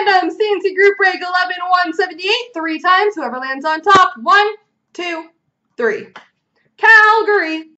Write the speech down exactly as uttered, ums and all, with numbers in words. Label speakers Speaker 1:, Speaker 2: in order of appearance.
Speaker 1: random C and C group break eleven one seventy-eight. Three times. Whoever lands on top. One, two, three. Calgary.